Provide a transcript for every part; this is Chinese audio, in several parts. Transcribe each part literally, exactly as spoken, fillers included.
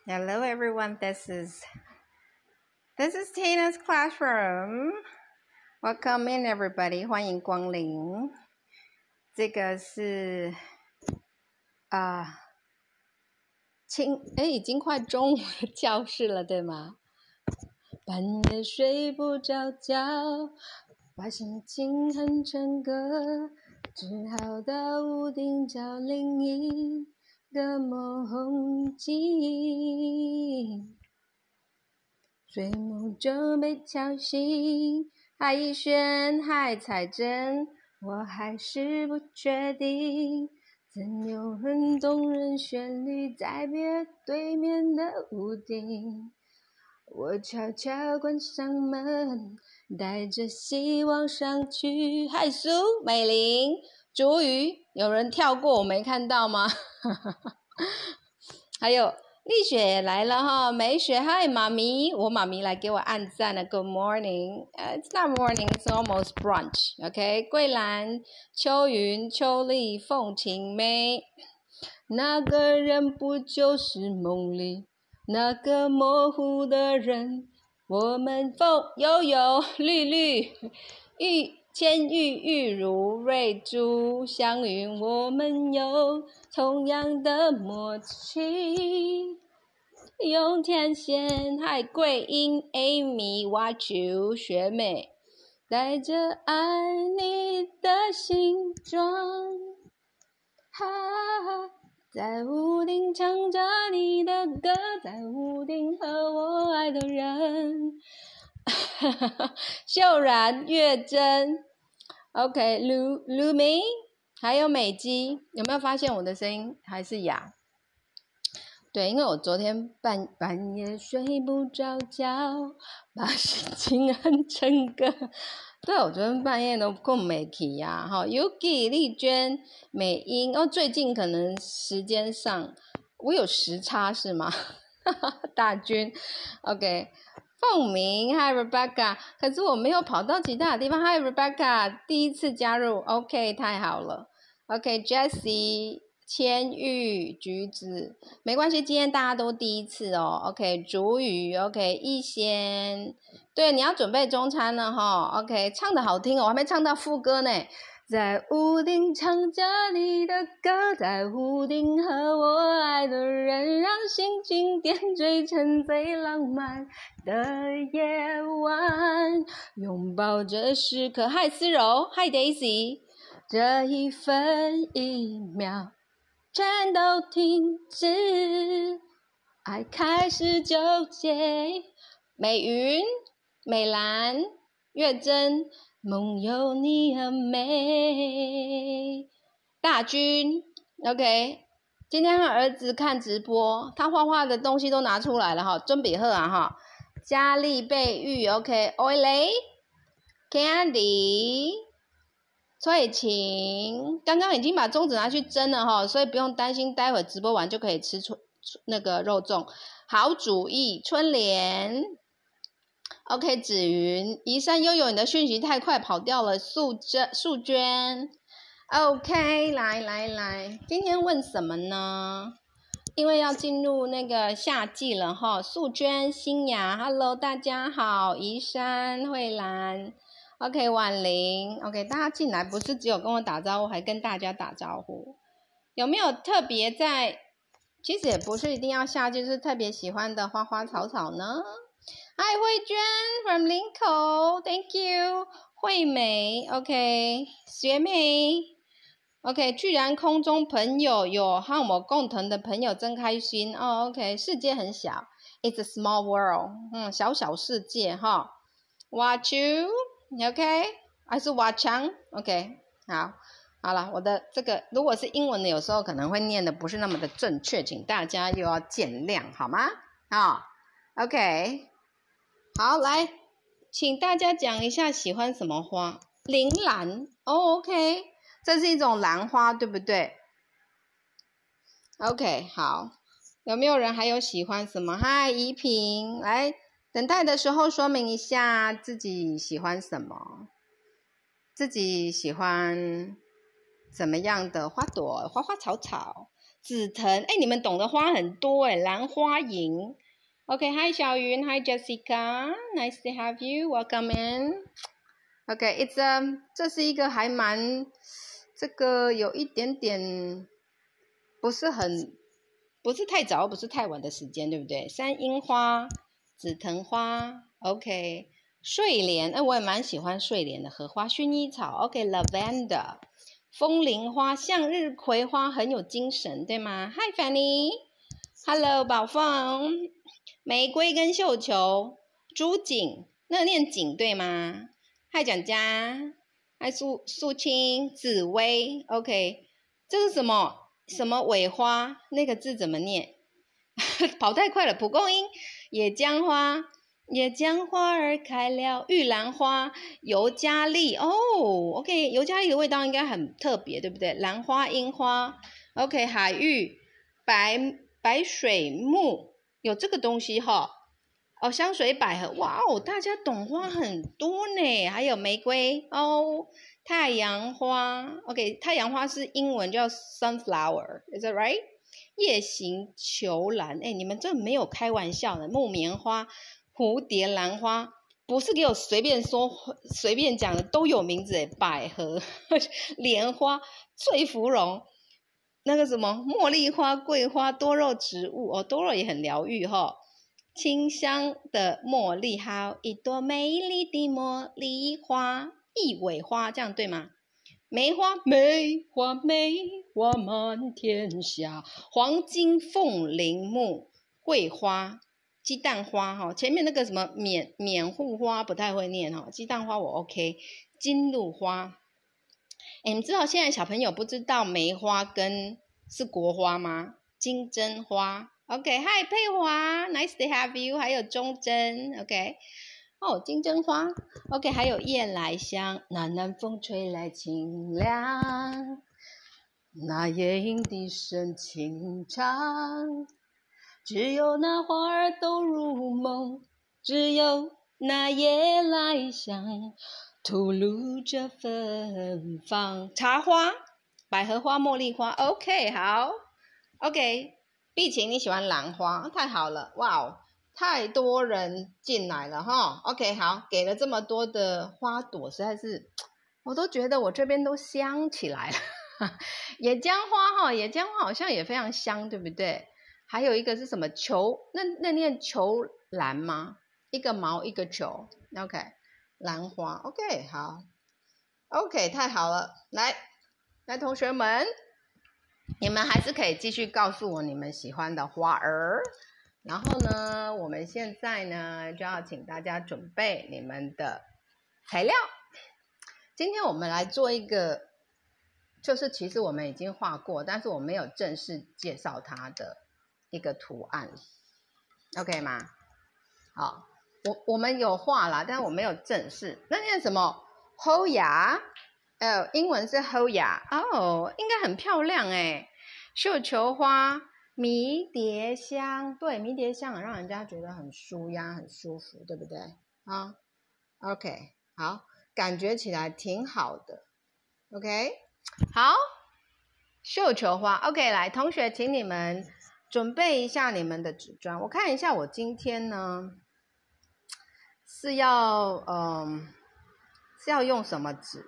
Hello everyone, this is this is Tina's classroom. Welcome in everybody, 欢迎光临。这个是啊、呃，清哎，已经快中午的教室了，对吗？半夜睡不着觉，把心情哼成歌，只好到屋顶找另一个梦境。睡梦中被吵醒，海选海彩针，我还是不确定，怎有很动人旋律在别对面的屋顶。我悄悄关上门，带着希望上去。嗨，苏美玲、竹鱼，有人跳过我没看到吗？还有丽雪也来了哈，美雪，嗨，妈咪，我妈咪来给我按赞了 ，Good morning，uh, it's not morning, it's almost brunch，OK，、okay? 桂兰、秋云、秋丽、凤晴妹，那个人不就是梦里那个模糊的人？我们凤悠悠、绿绿、玉千玉、玉如、瑞珠、香云，我们有同样的默契。用天线，海桂英、Amy、挖球、学妹，带着爱你的形状，哈。在屋顶唱着你的歌，在屋顶和我爱的人。秀然、月珍 ，OK， 卢卢明，还有美姬，有没有发现我的声音还是哑？对，因为我昨天半半夜睡不着觉，把心情哼成歌。对，我昨天半夜都困没起呀，哈 ，Yuki、丽娟、美英，哦，最近可能时间上我有时差是吗？大军 ，OK， 凤鸣 ，Hi Rebecca， 可是我没有跑到其他的地方 ，Hi Rebecca， 第一次加入 ，OK， 太好了 ，OK， Jessie。千玉、橘子，没关系，今天大家都第一次哦。OK， 竹语 ，OK， 一仙，对，你要准备中餐了哈。OK， 唱得好听哦，我还没唱到副歌呢。在屋顶唱着你的歌，在屋顶和我爱的人，让心情点缀成最浪漫的夜晚，拥抱这时刻。嗨，思柔，嗨 Daisy， 这一分一秒。全都停止，爱开始纠结。美云、美兰、月珍，梦有你很美。大军 ，OK， 今天和儿子看直播，他画画的东西都拿出来了哈，尊比赫啊哈。佳丽、贝玉 ，OK， 欧蕾、Candy。翠晴刚刚已经把粽子拿去蒸了哈，所以不用担心，待会直播完就可以吃出那个肉粽。好主意，春莲 ，OK， 紫云、宜山悠悠，你的讯息太快跑掉了。素娟，素娟 ，OK， 来来来，今天问什么呢？因为要进入那个夏季了哈。素娟、新雅 ，Hello， 大家好，宜山、慧兰。OK， 婉玲 ，OK， 大家进来不是只有跟我打招呼，还跟大家打招呼。有没有特别在？其实也不是一定要夏季，就是特别喜欢的花花草草呢。Hi， 慧娟 from 林口 ，Thank you， 惠美 ，OK， 学妹 ，OK， 居然空中朋友有和我共同的朋友真开心哦 ，OK， 世界很小 ，It's a small world， 嗯，小小世界哈。Watch you。OK， 还是瓦强 OK， 好，好了，我的这个如果是英文的，有时候可能会念的不是那么的正确，请大家又要见谅，好吗？啊、哦、，OK， 好，来，请大家讲一下喜欢什么花？铃兰哦 ，OK， 这是一种兰花，对不对 ？OK， 好，有没有人还有喜欢什么？嗨，怡萍，来。等待的时候说明一下自己喜欢什么，自己喜欢怎么样的花朵、花花草草。 紫藤，哎，你们懂得花很多哎，兰花楹。OK，Hi、okay, 小云 ，Hi Jessica，Nice to have you，Welcome in。OK，It's、okay, a， 这是一个还蛮这个有一点点不是很不是太早，不是太晚的时间，对不对？山樱花、紫藤花 ，OK， 睡莲，哎，我也蛮喜欢睡莲的，荷花、薰衣草 ，OK，Lavender。风铃花、向日葵花很有精神，对吗 ？Hi Fanny，Hello 宝凤，玫瑰跟绣球、朱槿，那念槿对吗 ？Hi 蒋佳 ，Hi 素素清、紫薇 ，OK， 这是什么什么尾花？那个字怎么念？跑太快了，蒲公英、野姜花。野姜花儿开了，玉兰花、尤加利哦 ，OK， 尤加利的味道应该很特别，对不对？兰花、樱花 ，OK， 海芋、白白水木有这个东西哈、哦，香水百合，哇哦，大家懂花很多呢，还有玫瑰哦，太阳花 ，OK， 太阳花是英文叫 sunflower，is that right？ 夜行球兰，哎，你们这没有开玩笑的，木棉花。蝴蝶兰花不是给我随便说随便讲的，都有名字诶，百合、莲花、翠芙蓉，那个什么茉莉花、桂花，多肉植物哦，多肉也很疗愈哈、哦。清香的茉莉，还有一朵美丽的茉莉花，一尾花，这样对吗？梅花，梅花，梅花满天下，黄金凤铃木，桂花。鸡蛋花哈，前面那个什么缅缅护花不太会念哈，鸡蛋花我 OK。金露花，哎，你知道现在小朋友不知道梅花跟是国花吗？金针花 ，OK，Hi 佩华 ，Nice to have you， 还有忠贞 ，OK， 哦，金针花 ，OK， 还有夜来香，暖暖风吹来清凉，那夜莺低声轻唱。只有那花儿都入梦，只有那夜来香，吐露着芬芳。茶花、百合花、茉莉花 ，OK， 好 ，OK。碧琴，你喜欢兰花，太好了，哇哦，太多人进来了哈 ，OK， 好，给了这么多的花朵，实在是，我都觉得我这边都香起来了。野姜花哈，野姜花好像也非常香，对不对？还有一个是什么球？那那念球兰吗？一个毛一个球 ，OK， 兰花 ，OK， 好 ，OK， 太好了，来，来，同学们，你们还是可以继续告诉我你们喜欢的花儿。然后呢，我们现在呢就要请大家准备你们的材料。今天我们来做一个，就是其实我们已经画过，但是我没有正式介绍它的一个图案 ，OK 吗？好，我我们有画啦，但是我没有正式。那念什么 ？Hoya， 呃，英文是 Hoya， 哦，应该很漂亮哎。绣球花、迷迭香，对，迷迭香让人家觉得很舒压、很舒服，对不对？啊 ，OK， 好，感觉起来挺好的 ，OK， 好。绣球花 ，OK， 来，同学，请你们准备一下你们的纸砖。我看一下，我今天呢是要，嗯，是要用什么纸？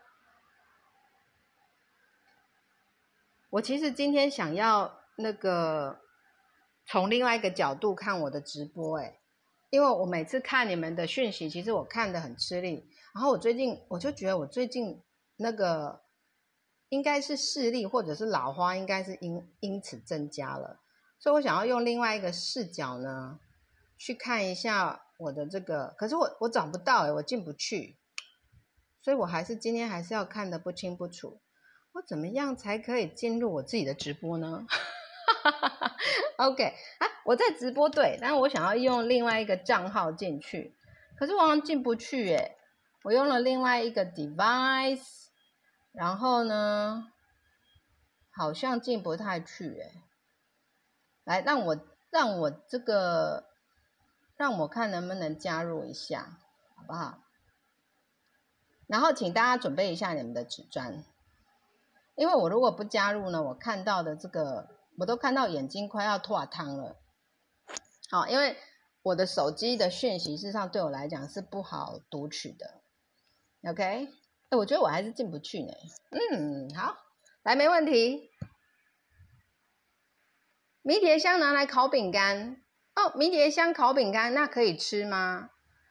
我其实今天想要那个从另外一个角度看我的直播，哎，因为我每次看你们的讯息，其实我看得很吃力。然后我最近我就觉得我最近那个。应该是视力或者是老花应该是因因此增加了，所以我想要用另外一个视角呢去看一下我的这个，可是我我找不到诶，我进不去，所以我还是今天还是要看得不清不楚，我怎么样才可以进入我自己的直播呢？OK 啊，我在直播对，但是我想要用另外一个账号进去，可是我好像进不去诶，我用了另外一个 device。然后呢，好像进不太去哎，来让我让我这个让我看能不能加入一下，好不好？然后请大家准备一下你们的纸砖，因为我如果不加入呢，我看到的这个我都看到眼睛快要脱汤了。好，因为我的手机的讯息事实上对我来讲是不好读取的。OK， 哎，我觉得我还是进不去呢。嗯，好，来，没问题。迷迭香拿来烤饼干哦，迷迭香烤饼干那可以吃吗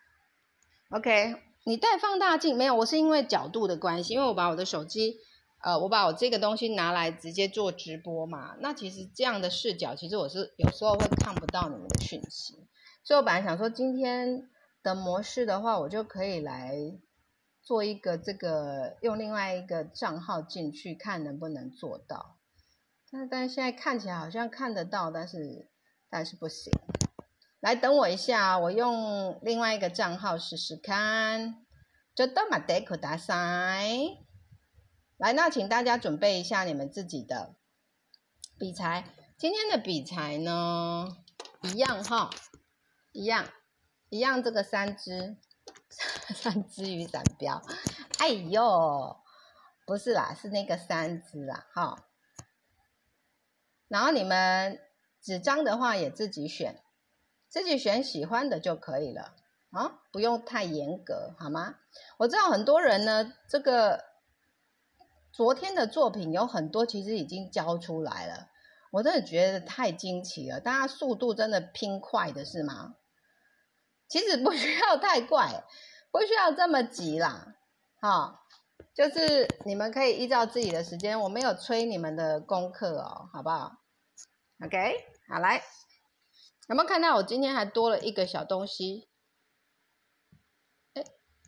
？OK， 你带放大镜没有？我是因为角度的关系，因为我把我的手机，呃，我把我这个东西拿来直接做直播嘛。那其实这样的视角，其实我是有时候会看不到你们的讯息，所以我本来想说今天的模式的话，我就可以来做一个这个用另外一个账号进去看能不能做到。但但是现在看起来好像看得到，但是但是不行。来，等我一下，我用另外一个账号试试看。就到马德可达塞。来，那请大家准备一下你们自己的笔材。今天的笔材呢，一样哈，一样一样，这个三支三支雨伞标。哎呦，不是啦，是那个三支啦，哈。然后你们纸张的话也自己选，自己选喜欢的就可以了啊，不用太严格，好吗？我知道很多人呢，这个昨天的作品有很多其实已经交出来了，我真的觉得太惊奇了，大家速度真的拼快的是吗？其实不需要太快，不需要这么急啦，哈。就是你们可以依照自己的时间，我没有催你们的功课哦，好不好 ？OK， 好，来，有没有看到我今天还多了一个小东西？哎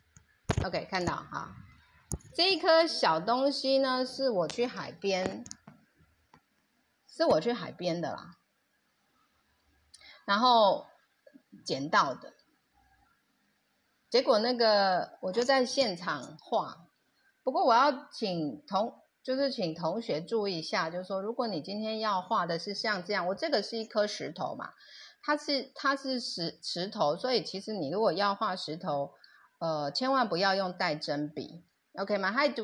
，OK， 看到哈，这一颗小东西呢，是我去海边，是我去海边的啦，然后捡到的，结果那个我就在现场画。不过我要请同，就是请同学注意一下，就是说，如果你今天要画的是像这样，我这个是一颗石头嘛，它是它是石石头，所以其实你如果要画石头，呃，千万不要用带针笔 ，OK 吗 ？I do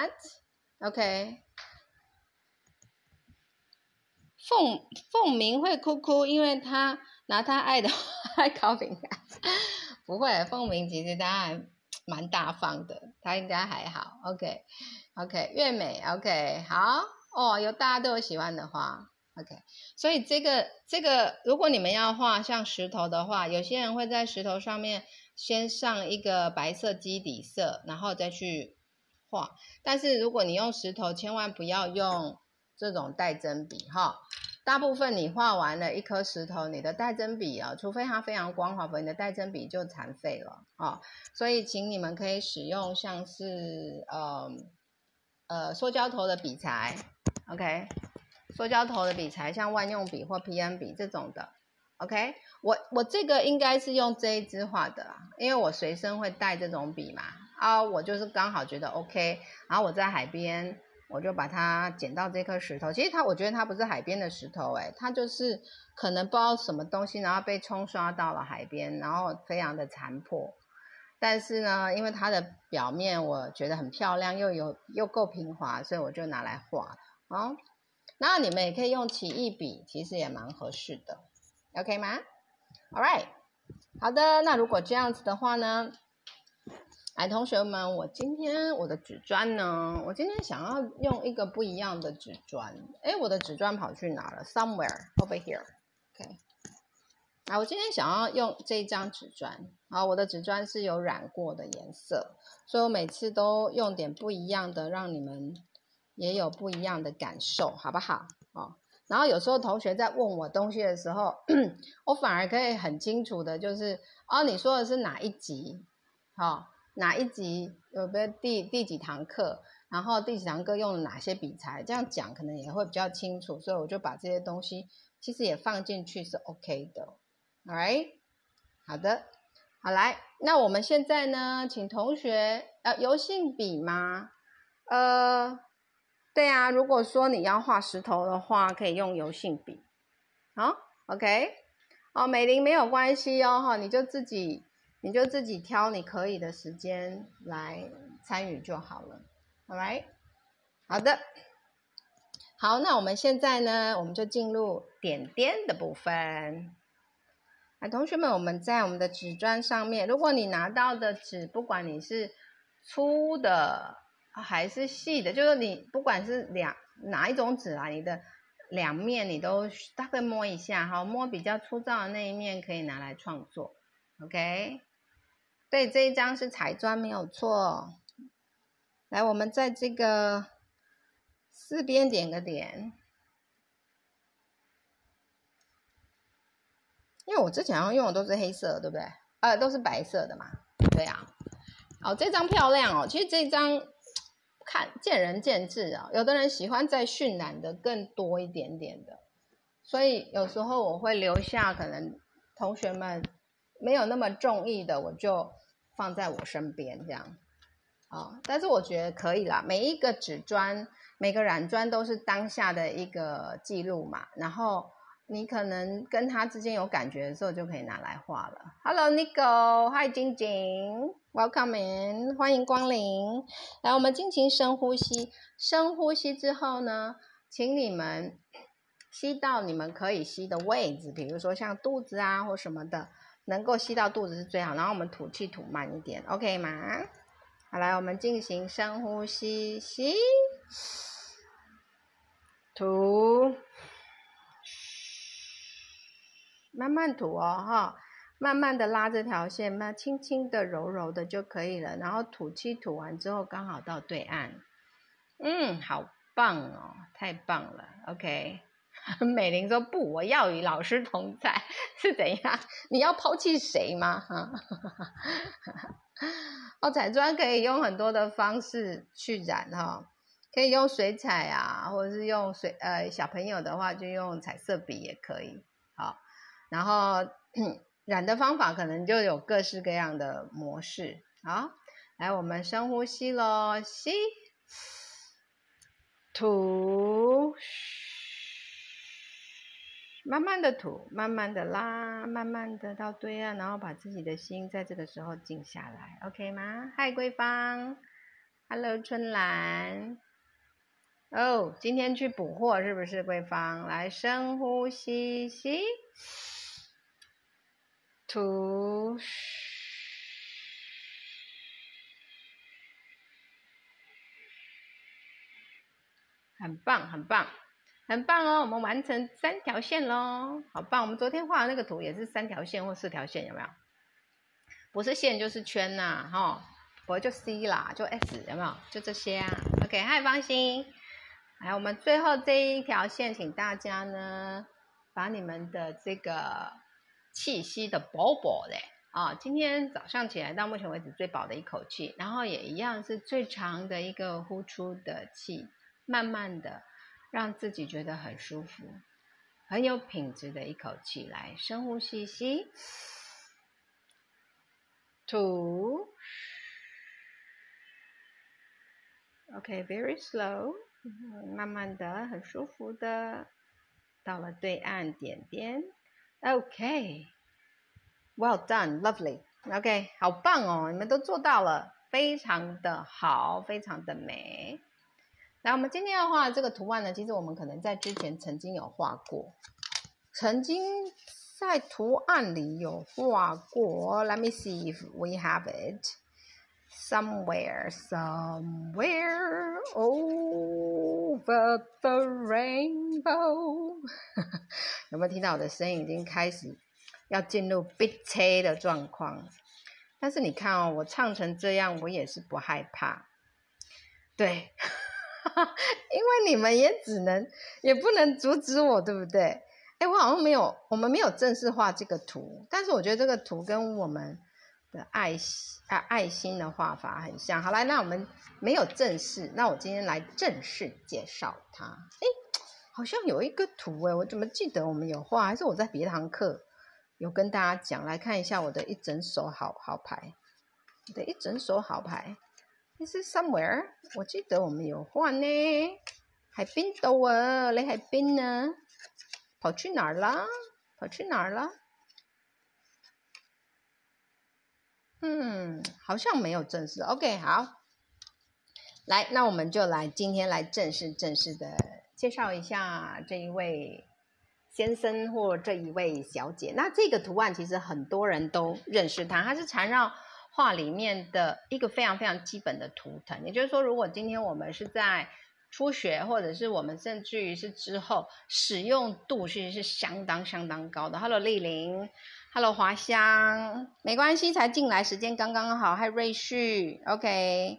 not，OK、okay。凤凤鸣会哭哭，因为他拿他爱的花烤饼干，不会，凤鸣其实他还蛮大方的，他应该还好 ，OK OK， 月美 OK 好哦，有大家都有喜欢的花 OK， 所以这个这个如果你们要画像石头的话，有些人会在石头上面先上一个白色基底色，然后再去画，但是如果你用石头，千万不要用这种带针笔哈。大部分你画完了一颗石头，你的带针笔啊，除非它非常光滑，否则你的带针笔就残废了啊。所以请你们可以使用像是呃呃塑胶头的笔材 ，OK， 塑胶头的笔材，像万用笔或 P N 笔这种的 ，OK。我我这个应该是用这一支画的啦，因为我随身会带这种笔嘛，啊，我就是刚好觉得 OK， 然后我在海边。我就把它捡到这颗石头，其实它我觉得它不是海边的石头，诶，它就是可能不知道什么东西，然后被冲刷到了海边，然后非常的残破。但是呢，因为它的表面我觉得很漂亮，又有又够平滑，所以我就拿来画了哦。然后你们也可以用奇异笔，其实也蛮合适的 ，OK 吗 ？All right， 好的，那如果这样子的话呢？来，同学们，我今天我的纸砖呢？我今天想要用一个不一样的纸砖。哎，我的纸砖跑去哪了 ？Somewhere over here。OK， 啊，我今天想要用这一张纸砖。啊，我的纸砖是有染过的颜色，所以我每次都用点不一样的，让你们也有不一样的感受，好不好？哦，然后有时候同学在问我东西的时候，我反而可以很清楚的，就是哦，你说的是哪一集？好、哦。哪一集有没有第第几堂课，然后第几堂课用了哪些笔材，这样讲可能也会比较清楚，所以我就把这些东西其实也放进去是 OK 的 Alright， 好的，好来，那我们现在呢，请同学呃油性笔吗？呃，对啊，如果说你要画石头的话，可以用油性笔，好 OK， 哦，美玲没有关系哦，哈，你就自己。你就自己挑你可以的时间来参与就好了 ，All right？ 好的， 好，那我们现在呢，我们就进入点点的部分。啊，同学们，我们在我们的纸砖上面，如果你拿到的纸，不管你是粗的还是细的，就是你不管是两哪一种纸啊，你的两面你都大概摸一下，好，摸比较粗糙的那一面可以拿来创作 ，OK？ 对，这一张是彩砖没有错。来，我们在这个四边点个点，因为我之前好像用的都是黑色，对不对？呃，都是白色的嘛，对啊。好，这张漂亮哦，其实这张看见仁见智啊，有的人喜欢再渲染的更多一点点的，所以有时候我会留下可能同学们没有那么中意的，我就放在我身边这样。哦，但是我觉得可以啦，每一个纸砖每个染砖都是当下的一个记录嘛，然后你可能跟它之间有感觉的时候就可以拿来画了。 Hello Nico， Hi 晶晶， Welcome in， 欢迎光临。来，我们进行深呼吸，深呼吸之后呢，请你们吸到你们可以吸的位置，比如说像肚子啊或什么的，能够吸到肚子是最好，然后我们吐气吐慢一点 OK 吗？好，来我们进行深呼吸，吸，吐，慢慢吐哦哈，慢慢的拉这条线，慢轻轻的柔柔的就可以了，然后吐气吐完之后刚好到对岸。嗯，好棒哦，太棒了 OK。 美玲说不，我要与老师同在，是怎样？你要抛弃谁吗？哈，哦，彩砖可以用很多的方式去染哈，可以用水彩啊，或者是用水呃小朋友的话就用彩色笔也可以。好，然后染的方法可能就有各式各样的模式。好，来我们深呼吸咯，吸，吐，慢慢的吐，慢慢的拉，慢慢的到对岸，然后把自己的心在这个时候静下来 OK 吗？嗨桂芳， Hello 春兰，哦，今天去补货是不是桂芳？来深呼吸，吸，吐，很棒很棒很棒哦，我们完成三条线咯，好棒。我们昨天画的那个图也是三条线或四条线，有没有？不是线就是圈呐、啊，齁，不就 C 啦，就 S， 有没有？就这些啊 OK， 嗨芳心，来我们最后这一条线，请大家呢把你们的这个气息的饱饱的啊，今天早上起来到目前为止最饱的一口气，然后也一样是最长的一个呼出的气，慢慢的让自己觉得很舒服很有品质的一口气，来深呼吸，吸，吐 OK very slow， 慢慢的很舒服的到了对岸点点 OK well done lovely OK 好棒哦，你们都做到了，非常的好，非常的美。来，我们今天要画的这个图案呢，其实我们可能在之前曾经有画过，曾经在图案里有画过。 Let me see if we have it somewhere somewhere over the rainbow 有没有听到我的声音已经开始要进入逼车的状况？但是你看哦，我唱成这样我也是不害怕，对因为你们也只能也不能阻止我，对不对？哎，我好像没有，我们没有正式画这个图，但是我觉得这个图跟我们的爱心啊爱心的画法很像。好，来，那我们没有正式，那我今天来正式介绍它。哎，好像有一个图哎，我怎么记得我们有画？还是我在别堂课有跟大家讲？来看一下我的一整手好好牌，我的一整手好牌。This is somewhere， 我记得我们有画呢，喺邊度啊？你喺邊啊？跑去哪兒啦？跑去哪兒啦？嗯，好像没有正式。OK， 好，来，那我们就来今天来正式正式的介绍一下这一位先生或这一位小姐。那这个图案其实很多人都认识它，它是缠绕画里面的一个非常非常基本的图腾。也就是说，如果今天我们是在初学，或者是我们甚至于是之后，使用度其实是相当相当高的。Hello 丽玲 ，Hello 华香，没关系，才进来时间刚刚好。Hi 瑞旭 ，OK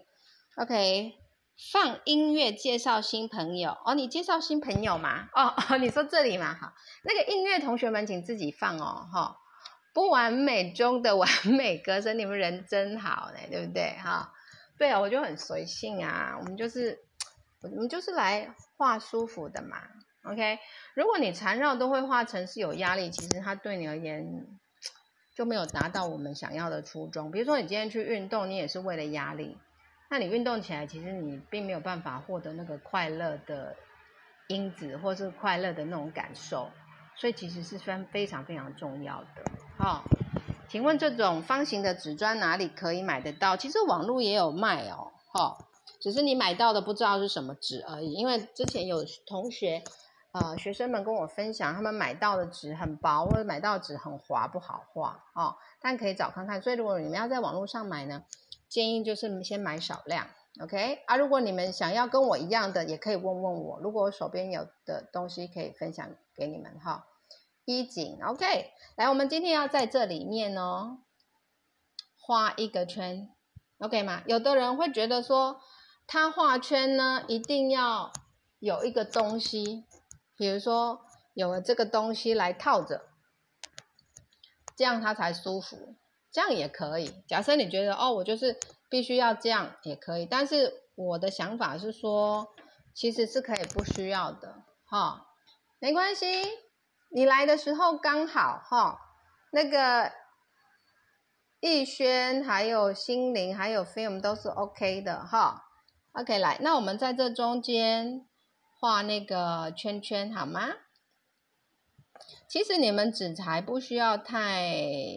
OK， 放音乐介绍新朋友哦，你介绍新朋友吗？哦哦，你说这里吗？好，那个音乐同学们请自己放哦，哈、哦，不完美中的完美歌声，你们人真好呢，对不对？哈、哦，对啊，我就很随性啊，我们就是。我们就是来画舒服的嘛 ，OK？ 如果你缠绕都会画成是有压力，其实它对你而言就没有达到我们想要的初衷。比如说你今天去运动，你也是为了压力，那你运动起来，其实你并没有办法获得那个快乐的因子，或是快乐的那种感受，所以其实是非非常非常重要的。好、哦，请问这种方形的纸砖哪里可以买得到？其实网络也有卖哦，哈、哦。只是你买到的不知道是什么纸而已，因为之前有同学，呃，学生们跟我分享，他们买到的纸很薄，或者买到的纸很滑，不好画哦。但可以找看看。所以如果你们要在网络上买呢，建议就是先买少量 ，OK？ 啊，如果你们想要跟我一样的，也可以问问我，如果我手边有的东西可以分享给你们哈。衣锦 ，OK？ 来，我们今天要在这里面哦，画一个圈 ，OK 吗？有的人会觉得说，他画圈呢，一定要有一个东西，比如说有了这个东西来套着，这样它才舒服。这样也可以。假设你觉得哦，我就是必须要这样也可以，但是我的想法是说，其实是可以不需要的，哈，没关系。你来的时候刚好哈，那个逸轩还有心灵还有 film 都是 OK 的哈。OK， 来，那我们在这中间画那个圈圈好吗？其实你们纸材不需要太，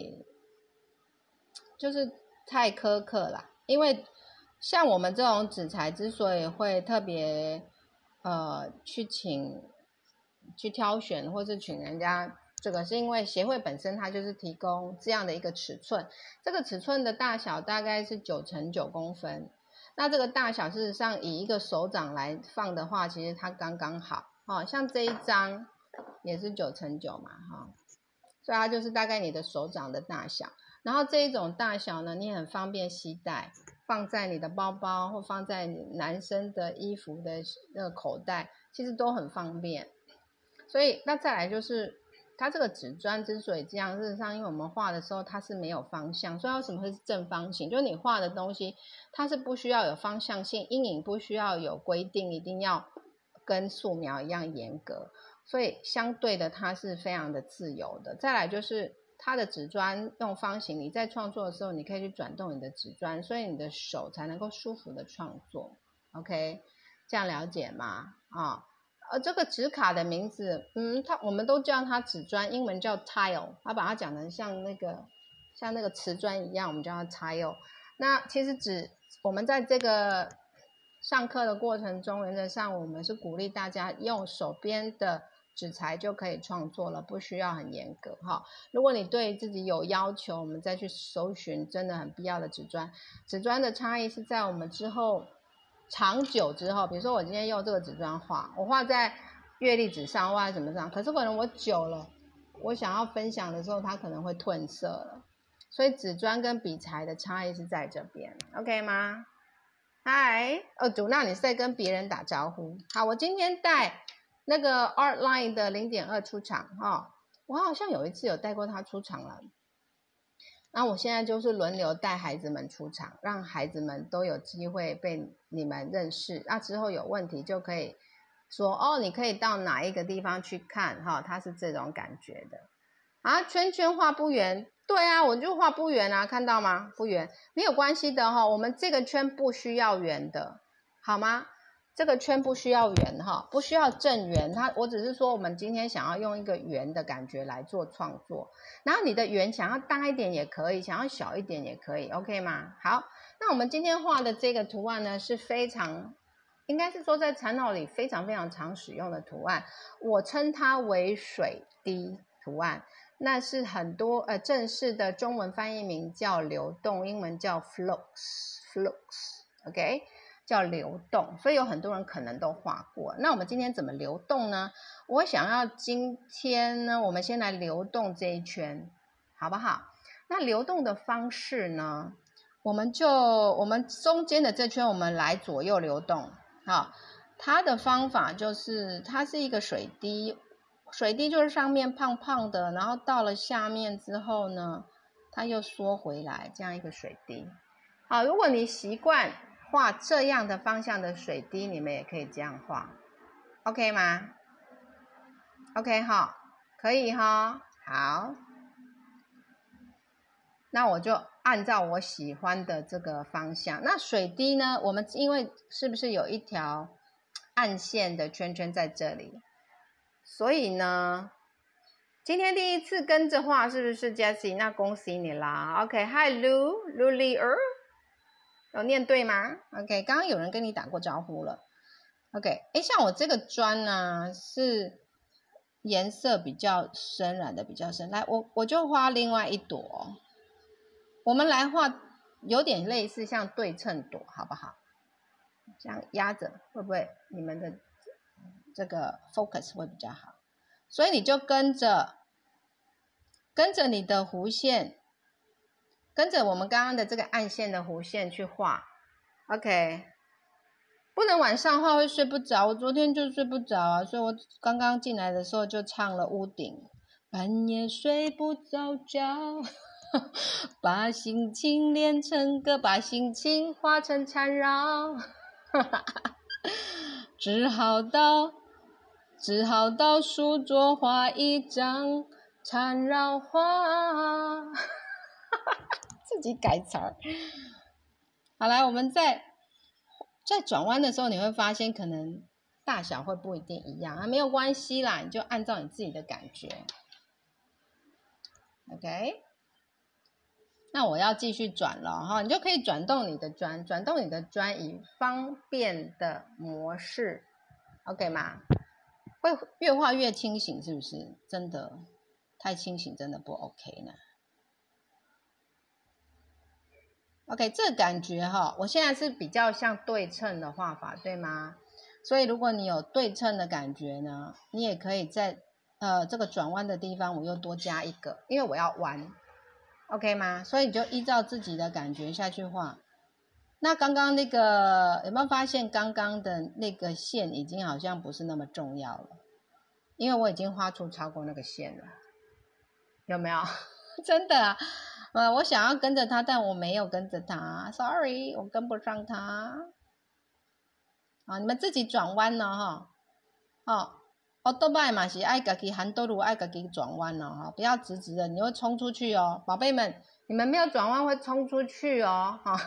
就是太苛刻啦，因为像我们这种纸材之所以会特别呃去请去挑选，或是请人家，这个是因为协会本身它就是提供这样的一个尺寸，这个尺寸的大小大概是九乘九公分。那这个大小事实上以一个手掌来放的话，其实它刚刚好，哦，像这一张也是九乘九嘛，哈、哦，所以它就是大概你的手掌的大小。然后这一种大小呢，你很方便携带，放在你的包包或放在男生的衣服的那个口袋，其实都很方便。所以那再来就是它这个纸砖之所以这样，事实上因为我们画的时候它是没有方向，所以为什么会是正方形？就是你画的东西它是不需要有方向性，阴影不需要有规定一定要跟素描一样严格，所以相对的它是非常的自由的。再来就是它的纸砖用方形，你在创作的时候你可以去转动你的纸砖，所以你的手才能够舒服的创作。 OK， 这样了解吗？啊、呃，这个纸卡的名字，嗯，它我们都叫它纸砖，英文叫 tile， 它把它讲成像那个像那个瓷砖一样，我们叫它 tile。那其实纸，我们在这个上课的过程中，原则上我们是鼓励大家用手边的纸材就可以创作了，不需要很严格哈。如果你对自己有要求，我们再去搜寻真的很必要的纸砖。纸砖的差异是在我们之后。长久之后，比如说我今天用这个纸砖画，我画在月历纸上，画在什么上，可是可能我久了，我想要分享的时候，它可能会褪色了。所以纸砖跟笔材的差异是在这边 ，OK 吗？嗨，哦，主娜你是在跟别人打招呼。好，我今天带那个 Artline 的 零点二 出场哈、哦，我好像有一次有带过他出场了。那我现在就是轮流带孩子们出场，让孩子们都有机会被你们认识。那之后有问题就可以说哦，你可以到哪一个地方去看哈，它是这种感觉的。啊，圈圈画不圆，对啊，我就画不圆啊，看到吗？不圆没有关系的哈，我们这个圈不需要圆的，好吗？这个圈不需要圆哈，不需要正圆，它我只是说我们今天想要用一个圆的感觉来做创作，然后你的圆想要大一点也可以，想要小一点也可以 ，OK 吗？好，那我们今天画的这个图案呢是非常应该是说在缠绕里非常非常常使用的图案，我称它为水滴图案。那是很多呃正式的中文翻译名叫流动，英文叫 flux，flux，OK， 叫流动，所以有很多人可能都画过。那我们今天怎么流动呢？我想要今天呢，我们先来流动这一圈，好不好？那流动的方式呢，我们就我们中间的这圈，我们来左右流动。好，它的方法就是它是一个水滴。水滴就是上面胖胖的，然后到了下面之后呢，它又缩回来，这样一个水滴。好，如果你习惯画这样的方向的水滴，你们也可以这样画 ，OK 吗 ？OK 哈，可以哈。好，那我就按照我喜欢的这个方向。那水滴呢，我们因为是不是有一条暗线的圈圈在这里？所以呢，今天第一次跟着画是不是 Jessie？ 那恭喜你啦 OK，Hi Lu Lu Li Er， 有念对吗 OK， 刚刚有人跟你打过招呼了 OK， 诶，像我这个砖呢是颜色比较深，染的比较深，来我我就画另外一朵，我们来画有点类似像对称朵好不好？这样压着会不会你们的这个 focus 会比较好，所以你就跟着跟着你的弧线，跟着我们刚刚的这个暗线的弧线去画 OK， 不能晚上画会睡不着，我昨天就睡不着啊，所以我刚刚进来的时候就唱了屋顶，半夜睡不着觉把心情练成歌，把心情画成缠绕只好到只好到书桌画一张缠绕画自己改词儿。好，来我们在在转弯的时候，你会发现可能大小会不一定一样啊，没有关系啦，你就按照你自己的感觉 OK。 那我要继续转了哈，你就可以转动你的砖，转动你的砖以方便的模式 OK 吗？会越画越清醒，是不是？真的太清醒真的不 OK 呢。OK， 这感觉哈，我现在是比较像对称的画法，对吗？所以如果你有对称的感觉呢，你也可以在呃这个转弯的地方，我又多加一个，因为我要弯 ，OK 吗？所以你就依照自己的感觉下去画。那刚刚那个有没有发现，刚刚的那个线已经好像不是那么重要了？因为我已经画出超过那个线了，有没有？真的啊，呃，我想要跟着他，但我没有跟着他 ，sorry， 我跟不上他。啊，你们自己转弯了哈，哦，奥多拜嘛是爱自己hand道路，爱自己转弯哦，哈，不要直直的，你会冲出去哦，宝贝们，你们没有转弯会冲出去哦，哈。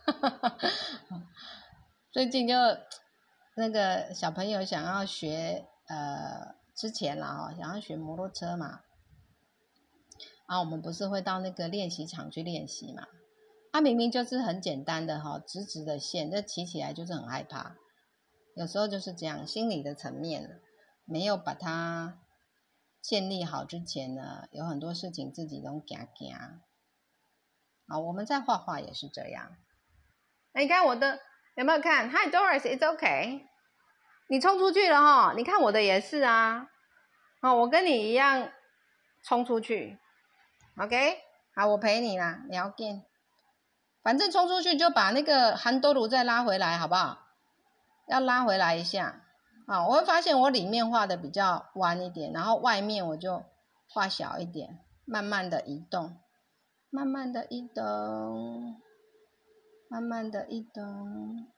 最近就那个小朋友想要学，呃，之前啦哈，想要学摩托车嘛，啊，我们不是会到那个练习场去练习嘛？它、啊、明明就是很简单的哈，直直的线，这骑起来就是很害怕。有时候就是这样，心理的层面没有把它建立好之前呢，有很多事情自己都怕怕。啊，我们在画画也是这样。你看我的有没有看 ？Hi Doris, it's okay。你冲出去了哈，你看我的也是啊。哦，我跟你一样冲出去。OK， 好，我陪你啦，你要见。反正冲出去就把那个韩多鲁再拉回来，好不好？要拉回来一下。啊，我会发现我里面画的比较弯一点，然后外面我就画小一点，慢慢的移动，慢慢的移动。慢慢的移动，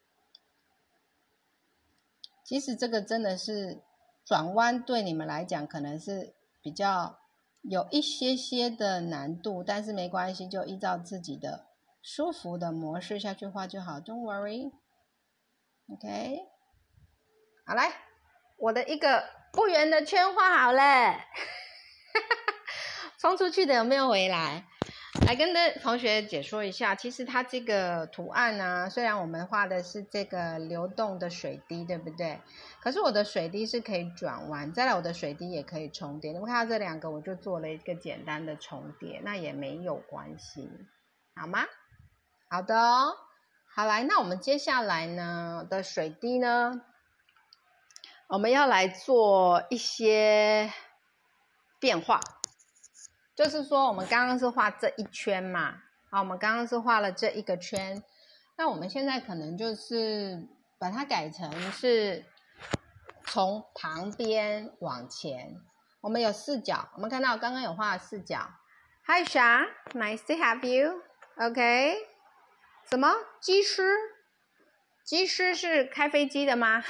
其实这个真的是转弯对你们来讲可能是比较有一些些的难度，但是没关系，就依照自己的舒服的模式下去画就好 ，Don't worry。OK， 好来，我的一个不圆的圈画好了，冲出去的有没有回来？ 来跟的同学解说一下，其实它这个图案啊，虽然我们画的是这个流动的水滴，对不对？可是我的水滴是可以转弯，再来我的水滴也可以重叠。你们看到这两个，我就做了一个简单的重叠，那也没有关系，好吗？好的哦，好来，那我们接下来呢的水滴呢，我们要来做一些变化。就是说我们刚刚是画这一圈嘛，好，我们刚刚是画了这一个圈，那我们现在可能就是把它改成是从旁边往前，我们有四角，我们看到刚刚有画了四角。Hi Sha, nice to have you. OK， 什么？机师？机师是开飞机的吗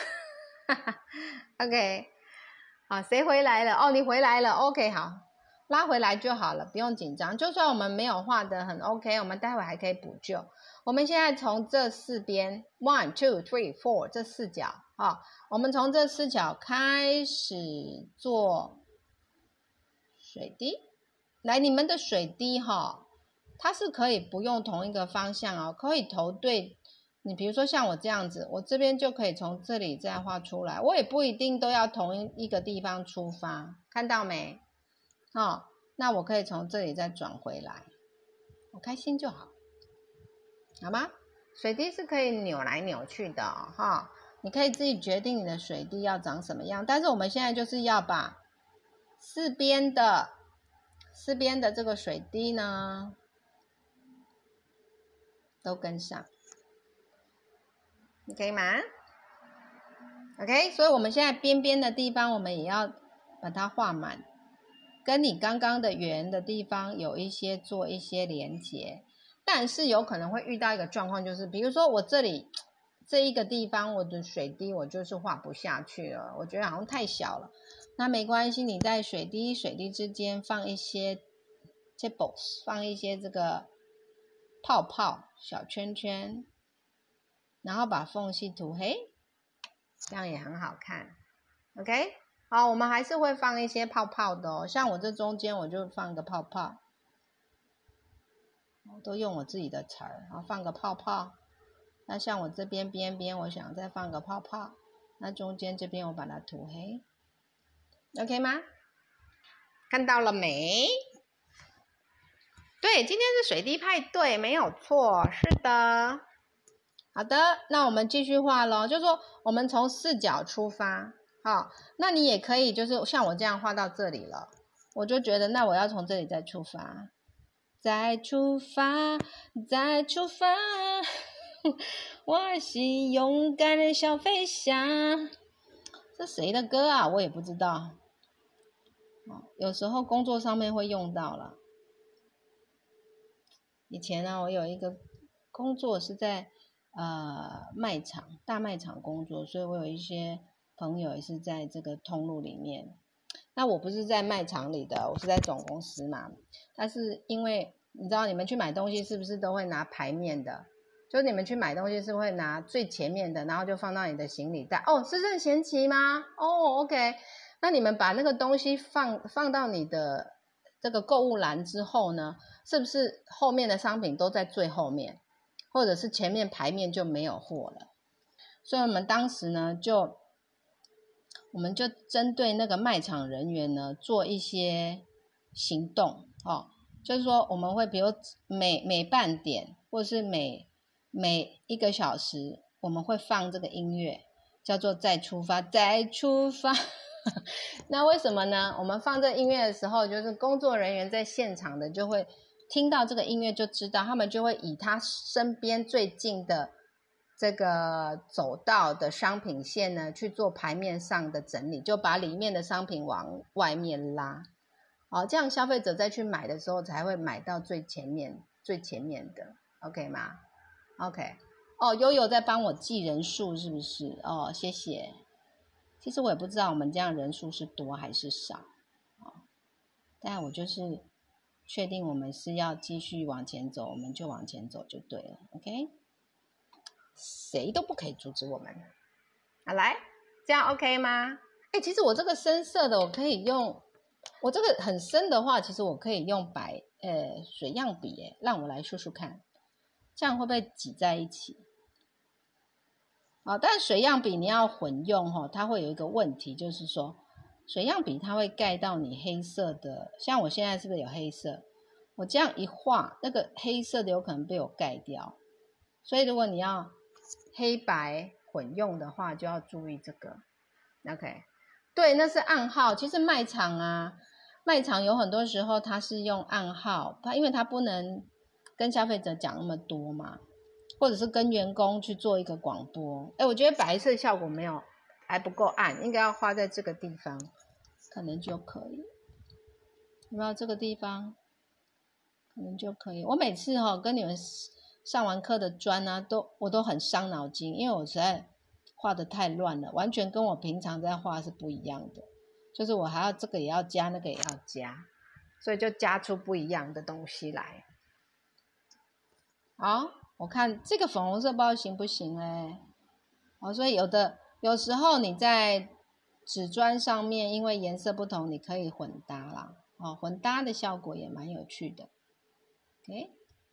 ？OK， 好，谁回来了？哦，你回来了。OK， 好。拉回来就好了，不用紧张。就算我们没有画得很 OK， 我们待会还可以补救。我们现在从这四边 one two three four 这四角啊，我们从这四角开始做水滴。来，你们的水滴哈，它是可以不用同一个方向哦，可以投对。你比如说像我这样子，我这边就可以从这里再画出来，我也不一定都要同一个地方出发，看到没？哦，那我可以从这里再转回来，我开心就好，好吗？水滴是可以扭来扭去的哦，哈，你可以自己决定你的水滴要长什么样，但是我们现在就是要把四边的四边的这个水滴呢都跟上 ，OK 吗 ？OK， 所以我们现在边边的地方我们也要把它画满。跟你刚刚的圆的地方有一些做一些连接，但是有可能会遇到一个状况，就是比如说我这里这一个地方我的水滴我就是画不下去了，我觉得好像太小了，那没关系，你在水滴水滴之间放一些 tipples， 放一些这个泡泡小圈圈，然后把缝隙涂黑，这样也很好看 OK。好，我们还是会放一些泡泡的哦，像我这中间我就放个泡泡，我都用我自己的词儿，然后放个泡泡。那像我这边边边，我想再放个泡泡，那中间这边我把它涂黑 ，OK 吗？看到了没？对，今天是水滴派对，没有错，是的。好的，那我们继续画咯，就是说我们从四角出发。好，那你也可以就是像我这样画到这里了，我就觉得那我要从这里再出发，再出发，再出发，我是勇敢的小飞侠。这谁的歌啊？我也不知道。有时候工作上面会用到了。以前呢，我有一个工作是在呃卖场大卖场工作，所以我有一些朋友也是在这个通路里面。那我不是在卖场里的，我是在总公司嘛。但是因为你知道你们去买东西是不是都会拿牌面的，就你们去买东西是会拿最前面的，然后就放到你的行李袋。哦，是任贤齐吗？哦 OK， 那你们把那个东西放放到你的这个购物篮之后呢，是不是后面的商品都在最后面，或者是前面牌面就没有货了？所以我们当时呢就我们就针对那个卖场人员呢做一些行动哦，就是说我们会比如每每半点或是每每一个小时我们会放这个音乐，叫做再出发再出发那为什么呢？我们放这个音乐的时候，就是工作人员在现场的就会听到这个音乐就知道，他们就会以他身边最近的这个走道的商品线呢去做牌面上的整理，就把里面的商品往外面拉，好，这样消费者再去买的时候才会买到最前面最前面的 OK 吗？ OK， 哦，悠悠在帮我记人数是不是？哦，谢谢。其实我也不知道我们这样人数是多还是少，哦，但我就是确定我们是要继续往前走，我们就往前走就对了 OK，谁都不可以阻止我们。好，来，这样 OK 吗？哎，其实我这个深色的我可以用，我这个很深的话其实我可以用白呃水样笔耶，让我来说说看，这样会不会挤在一起？好，但水样笔你要混用哈，它会有一个问题，就是说水样笔它会盖到你黑色的，像我现在是不是有黑色？我这样一画，那个黑色的有可能被我盖掉，所以如果你要黑白混用的话，就要注意这个。OK， 对，那是暗号。其实卖场啊，卖场有很多时候它是用暗号，它因为它不能跟消费者讲那么多嘛，或者是跟员工去做一个广播。哎，我觉得白色效果没有，还不够暗，应该要画在这个地方，可能就可以。有没有这个地方？可能就可以。我每次哈、哦、跟你们上完课的专啊，都我都很伤脑筋，因为我实在画的太乱了，完全跟我平常在画是不一样的。就是我还要这个也要加，那个也要加，所以就加出不一样的东西来。好，我看这个粉红色不知道行不行嘞。哦，所以有的有时候你在纸砖上面，因为颜色不同，你可以混搭啦。哦，混搭的效果也蛮有趣的。OK，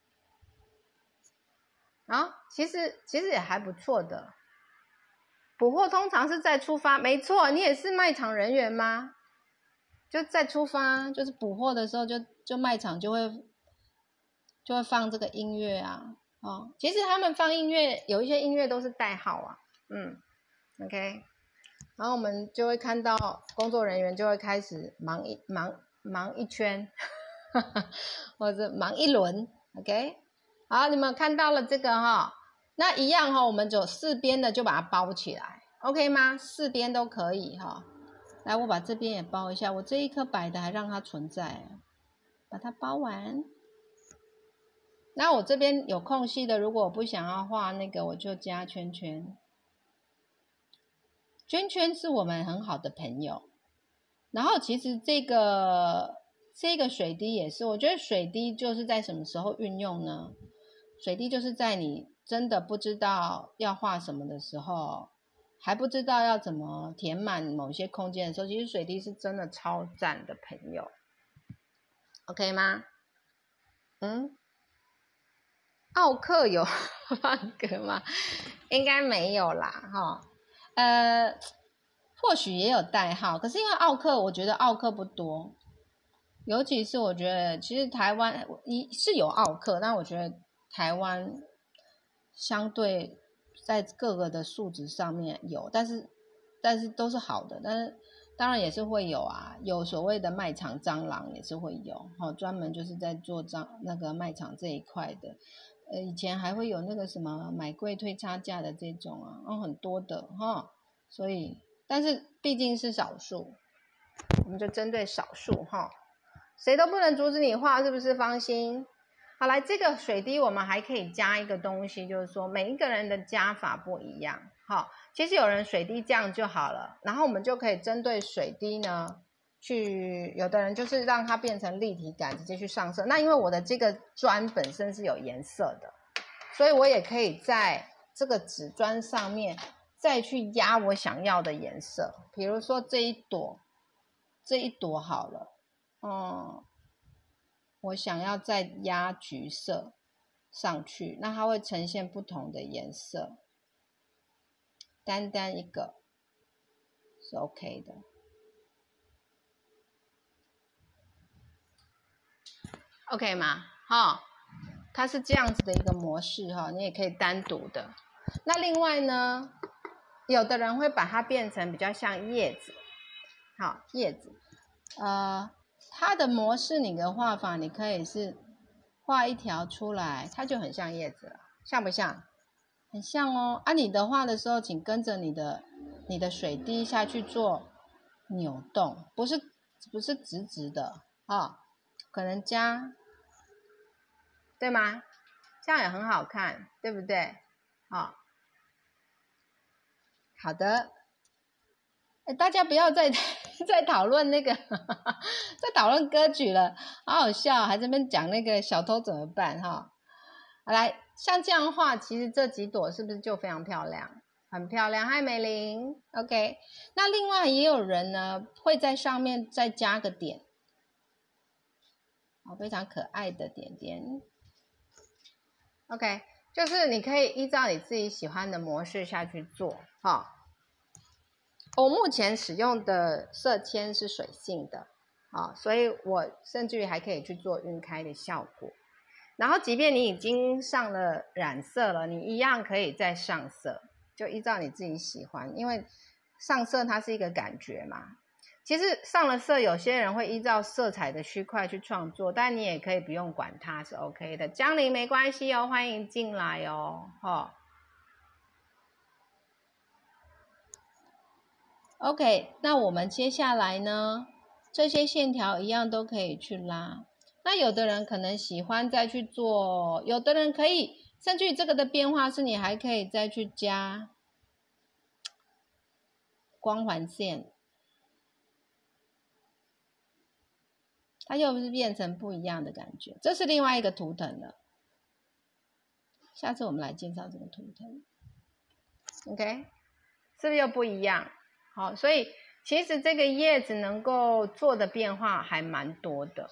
好，其实其实也还不错的。补货通常是在出发，没错，你也是卖场人员吗？就在出发，就是补货的时候就，就就卖场就会就会放这个音乐啊。哦，其实他们放音乐，有一些音乐都是代号啊。嗯 ，OK， 然后我们就会看到工作人员就会开始忙一忙忙一圈，或者忙一轮。OK， 好，你们看到了这个哈、哦，那一样哈、哦，我们就四边的就把它包起来 ，OK 吗？四边都可以哈、哦。来，我把这边也包一下，我这一颗白的还让它存在，把它包完。那我这边有空隙的，如果我不想要画那个，我就加圈圈。圈圈是我们很好的朋友。然后其实这个这个水滴也是，我觉得水滴就是在什么时候运用呢？水滴就是在你真的不知道要画什么的时候，还不知道要怎么填满某些空间的时候，其实水滴是真的超赞的朋友。OK 吗？嗯，奥克有放歌吗？应该没有啦，哈。呃，或许也有代号，可是因为奥克，我觉得奥克不多，尤其是我觉得其实台湾一是有奥克，但我觉得台湾相对在各个的数值上面有，但是但是都是好的，但是当然也是会有啊，有所谓的卖场蟑螂也是会有，好、哦，专门就是在做蟑那个卖场这一块的，呃，以前还会有那个什么买贵退差价的这种啊，哦，很多的哈、哦，所以但是毕竟是少数，我们就针对少数哈、哦，谁都不能阻止你画，是不是？放心。好，来这个水滴我们还可以加一个东西，就是说每一个人的加法不一样。好，其实有人水滴这样就好了，然后我们就可以针对水滴呢，去有的人就是让它变成立体感，直接去上色。那因为我的这个砖本身是有颜色的，所以我也可以在这个纸砖上面再去压我想要的颜色。比如说这一朵，这一朵好了，嗯。我想要再压橘色上去，那它会呈现不同的颜色，单单一个是 OK 的。OK 吗？哈、哦，它是这样子的一个模式哈、哦，你也可以单独的。那另外呢，有的人会把它变成比较像叶子，好，叶子，呃，它的模式你的画法，你可以是画一条出来，它就很像叶子了，像不像？很像哦。啊，你的画的时候，请跟着你的你的水滴下去做扭动，不是不是直直的啊、哦，可能加，对吗？这样也很好看，对不对？好、哦，好的。大家不要再再讨论那个再讨论歌曲了，好好笑，还这边讲那个小偷怎么办哈？好，来，像这样画，其实这几朵是不是就非常漂亮？很漂亮，嗨美玲 ，OK。那另外也有人呢会在上面再加个点， 哦，非常可爱的点点。OK， 就是你可以依照你自己喜欢的模式下去做哈。我目前使用的色铅是水性的，啊，所以我甚至于还可以去做晕开的效果。然后，即便你已经上了染色了，你一样可以再上色，就依照你自己喜欢，因为上色它是一个感觉嘛。其实上了色，有些人会依照色彩的区块去创作，但你也可以不用管它，是 OK 的。江玲没关系哦，欢迎进来哦，哦。OK， 那我们接下来呢，这些线条一样都可以去拉。那有的人可能喜欢再去做，有的人可以，甚至于这个的变化是你还可以再去加光环线，它又是变成不一样的感觉。这是另外一个图腾了，下次我们来介绍这个图腾。OK， 是不是又不一样？好，所以其实这个叶子能够做的变化还蛮多的。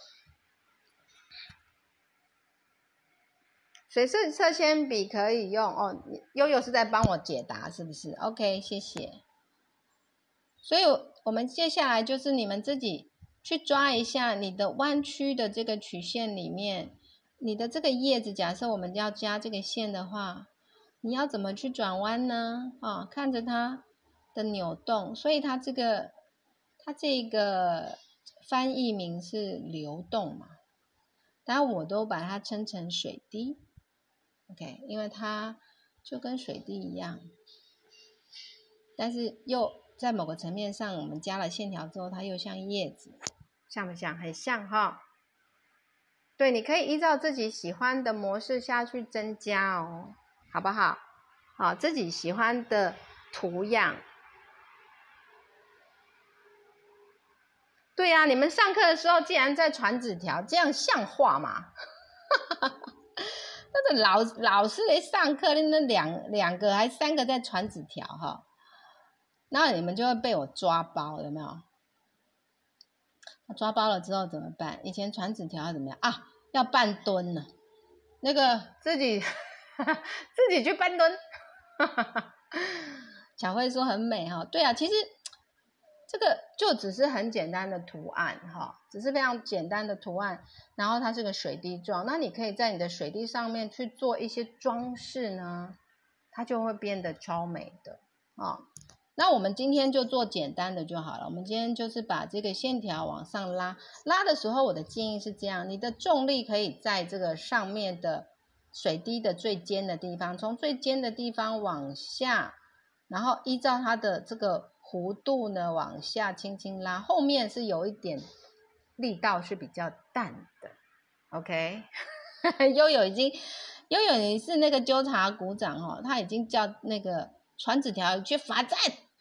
水色色铅笔可以用哦，悠悠是在帮我解答是不是 ？OK， 谢谢。所以我们接下来就是你们自己去抓一下你的弯曲的这个曲线里面，你的这个叶子，假设我们要加这个线的话，你要怎么去转弯呢？啊，看着它的扭动，所以它这个它这个翻译名是流动嘛，当然我都把它称成水滴。OK， 因为它就跟水滴一样，但是又在某个层面上，我们加了线条之后，它又像叶子，像不像？很像哈。对，你可以依照自己喜欢的模式下去增加哦，好不好？好，自己喜欢的图样。对呀、啊，你们上课的时候竟然在传纸条，这样像话吗？那个老老师来上课，那两两个还三个在传纸条哈，然后你们就会被我抓包，有没有？抓包了之后怎么办？以前传纸条要怎么样啊？要半蹲呢，那个自己自己去半蹲。巧慧说很美哈，对啊，其实这个就只是很简单的图案哈，只是非常简单的图案，然后它是个水滴状，那你可以在你的水滴上面去做一些装饰呢，它就会变得超美的啊。那我们今天就做简单的就好了，我们今天就是把这个线条往上拉，拉的时候我的建议是这样，你的重力可以在这个上面的水滴的最尖的地方，从最尖的地方往下，然后依照它的这个弧度呢往下轻轻拉，后面是有一点力道是比较淡的 OK 悠悠已经悠悠你是那个纠察股长哦，他已经叫那个传纸条去罚站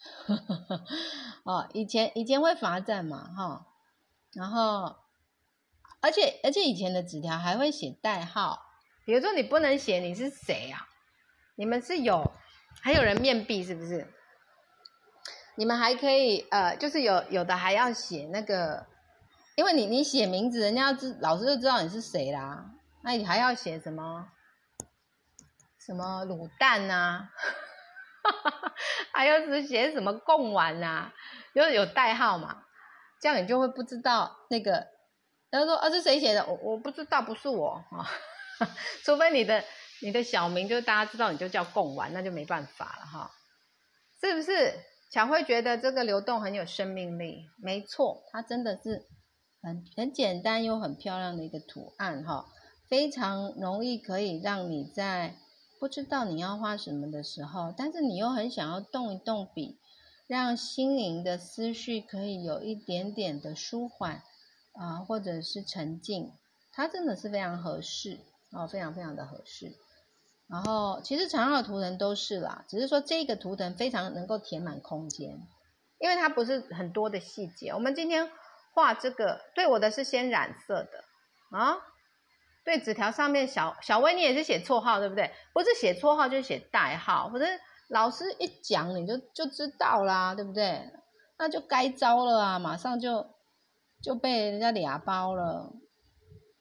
哦，以前以前会罚站嘛哈、哦，然后而且而且以前的纸条还会写代号，比如说你不能写你是谁啊，你们是有还有人面壁是不是？你们还可以呃，就是有有的还要写那个，因为你你写名字，人家知老师就知道你是谁啦。那你还要写什么什么卤蛋啊，还有是写什么贡丸啊，就是有代号嘛，这样你就会不知道那个。然后说啊，是谁写的？我我不知道，不是我啊，除非你的你的小名就是大家知道你就叫贡丸，那就没办法了哈，是不是？巧慧觉得这个流动很有生命力，没错，它真的是很很简单又很漂亮的一个图案哈，非常容易可以让你在不知道你要画什么的时候，但是你又很想要动一动笔，让心灵的思绪可以有一点点的舒缓啊、呃，或者是沉静，它真的是非常合适哦，非常非常的合适。然后其实缠绕的图腾都是啦，只是说这个图腾非常能够填满空间，因为它不是很多的细节。我们今天画这个，对我的是先染色的啊，对纸条上面小小薇你也是写绰号对不对？不是写绰号就是写代号，或者老师一讲你就就知道啦，对不对？那就该招了啊，马上就就被人家俩包了。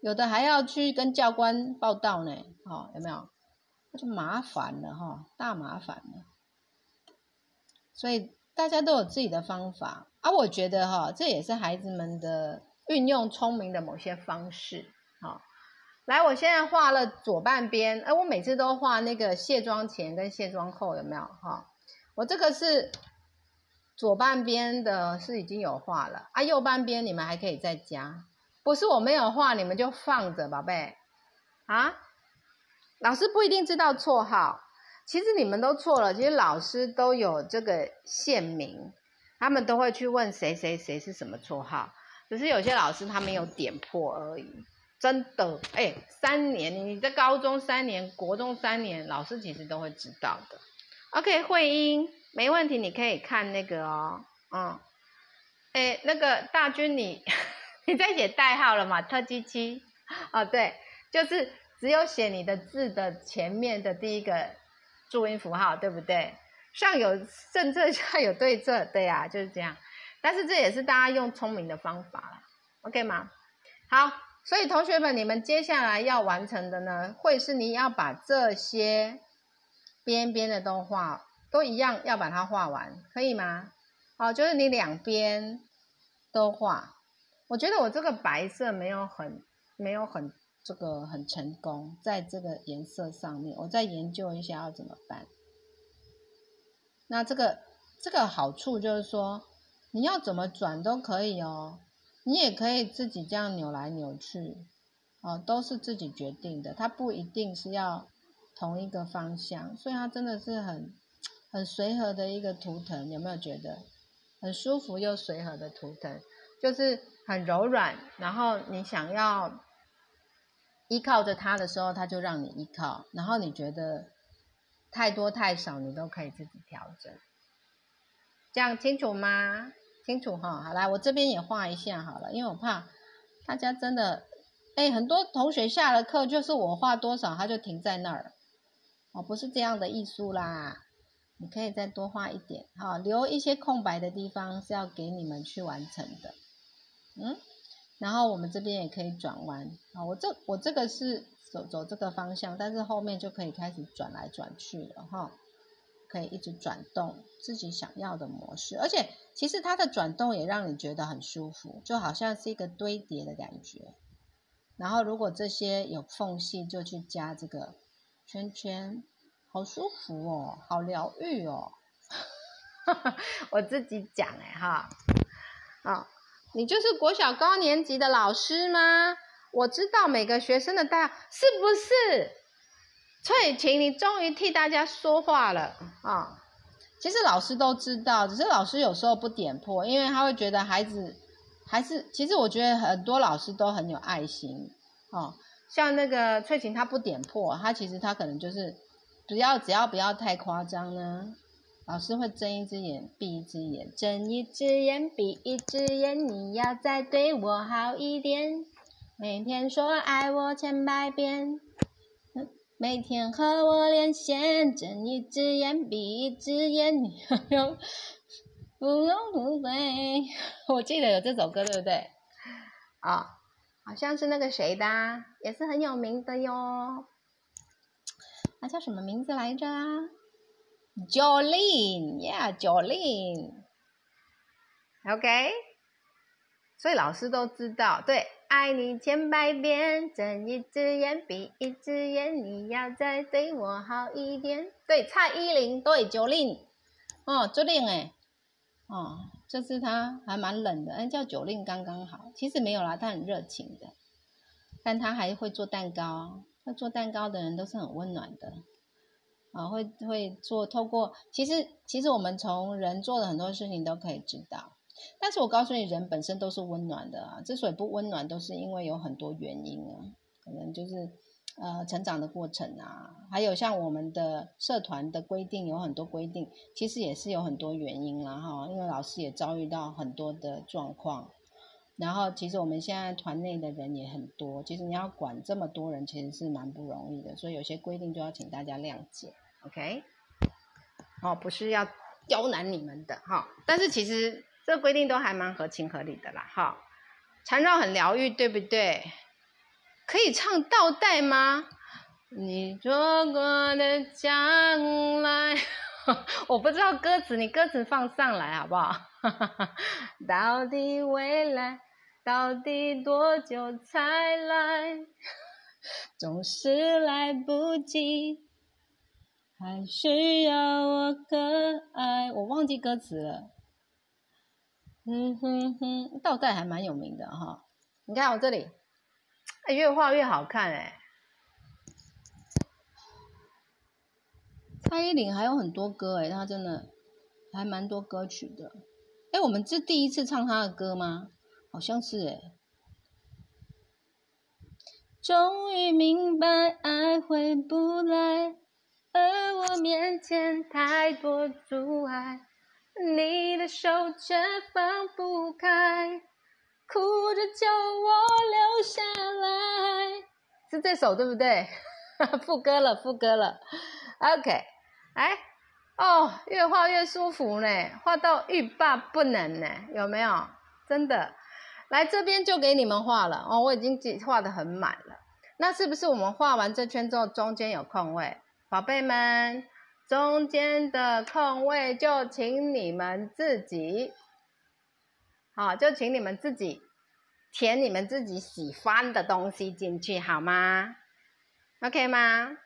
有的还要去跟教官报到呢，哦，有没有？那就麻烦了哈、哦，大麻烦了。所以大家都有自己的方法啊，我觉得哈、哦，这也是孩子们的运用聪明的某些方式。好、哦，来，我现在画了左半边，哎，我每次都画那个卸妆前跟卸妆后，有没有哈、哦？我这个是左半边的，是已经有画了啊，右半边你们还可以再加，不是我没有画，你们就放着，宝贝啊。老师不一定知道绰号，其实你们都错了，其实老师都有这个县名，他们都会去问谁谁谁是什么绰号，只是有些老师他没有点破而已。真的，哎，三年你在高中三年，国中三年，老师其实都会知道的。OK， 慧英没问题，你可以看那个哦，嗯，哎，那个大军你你在写代号了吗？特七七，哦，对，就是只有写你的字的前面的第一个注音符号，对不对？上有政策，下有对策，对呀、啊，就是这样。但是这也是大家用聪明的方法啦 ，OK 吗？好，所以同学们，你们接下来要完成的呢，会是你要把这些边边的都画，都一样要把它画完，可以吗？好，就是你两边都画。我觉得我这个白色没有很没有很这个很成功，在这个颜色上面，我再研究一下要怎么办。那这个这个好处就是说，你要怎么转都可以哦，你也可以自己这样扭来扭去，哦，都是自己决定的，它不一定是要同一个方向，所以它真的是很很随和的一个图腾，有没有觉得很舒服又随和的图腾？就是很柔软，然后你想要依靠着它的时候，它就让你依靠，然后你觉得太多太少，你都可以自己调整。这样清楚吗？清楚哈。好，来，我这边也画一下好了，因为我怕大家真的，哎，很多同学下了课就是我画多少，他就停在那儿。哦，不是这样的艺术啦，你可以再多画一点，好，留一些空白的地方是要给你们去完成的。嗯，然后我们这边也可以转弯啊，我这我这个是走走这个方向，但是后面就可以开始转来转去了哈，可以一直转动自己想要的模式，而且其实它的转动也让你觉得很舒服，就好像是一个堆叠的感觉。然后如果这些有缝隙，就去加这个圈圈，好舒服哦，好疗愈哦。我自己讲哎哈，啊。你就是国小高年级的老师吗？我知道每个学生的代号，是不是？翠琴，你终于替大家说话了啊！其实老师都知道，只是老师有时候不点破，因为他会觉得孩子还是……其实我觉得很多老师都很有爱心哦。像那个翠琴，他不点破，他其实他可能就是只要只要不要太夸张呢。老师会睁一只眼闭一只眼，睁一只眼闭一只眼，你要再对我好一点，每天说爱我千百遍，每天和我连线，睁一只眼闭一只眼，你要不用不会。我记得有这首歌，对不对？啊、哦，好像是那个谁的、啊，也是很有名的哟。他叫什么名字来着啊？Jolene, yeah, Jolene. OK， 所以老师都知道，对，爱你千百遍，睁一只眼闭一只眼，你要再对我好一点。对，蔡依林，对 Jolene， 哦 Jolene 哎，哦，就是他还蛮冷的，哎，叫 Jolene 刚刚好。其实没有啦，他很热情的，但他还会做蛋糕，会做蛋糕的人都是很温暖的。啊，会会做，透过其实其实我们从人做的很多事情都可以知道，但是我告诉你，人本身都是温暖的啊，之所以不温暖，都是因为有很多原因啊，可能就是呃成长的过程啊，还有像我们的社团的规定有很多规定，其实也是有很多原因啦哈，因为老师也遭遇到很多的状况。然后其实我们现在团内的人也很多，其实你要管这么多人其实是蛮不容易的，所以有些规定就要请大家谅解 OK， 哦，不是要刁难你们的哈，但是其实这规定都还蛮合情合理的啦哈。缠绕很疗愈，对不对？ 可以唱倒带吗？你做过的将来，我不知道歌词，你歌词放上来好不好？到底未来，到底多久才来？总是来不及，还需要我的爱。我忘记歌词了。嗯哼哼，倒带还蛮有名的哈。你看我这里，哎，越画越好看哎。蔡依林还有很多歌哎，她真的还蛮多歌曲的。哎，我们是第一次唱她的歌吗？好像是哎。终于明白爱回不来，而我面前太多阻碍，你的手却放不开，哭着叫我留下来。是这首对不对？副歌了，副歌了。OK， 哎，哦，越画越舒服呢，画到欲罢不能呢，有没有？真的，来这边就给你们画了哦，我已经画得很满了。那是不是我们画完这圈之后，中间有空位？宝贝们，中间的空位就请你们自己，好，就请你们自己填你们自己喜欢的东西进去，好吗 ？OK 吗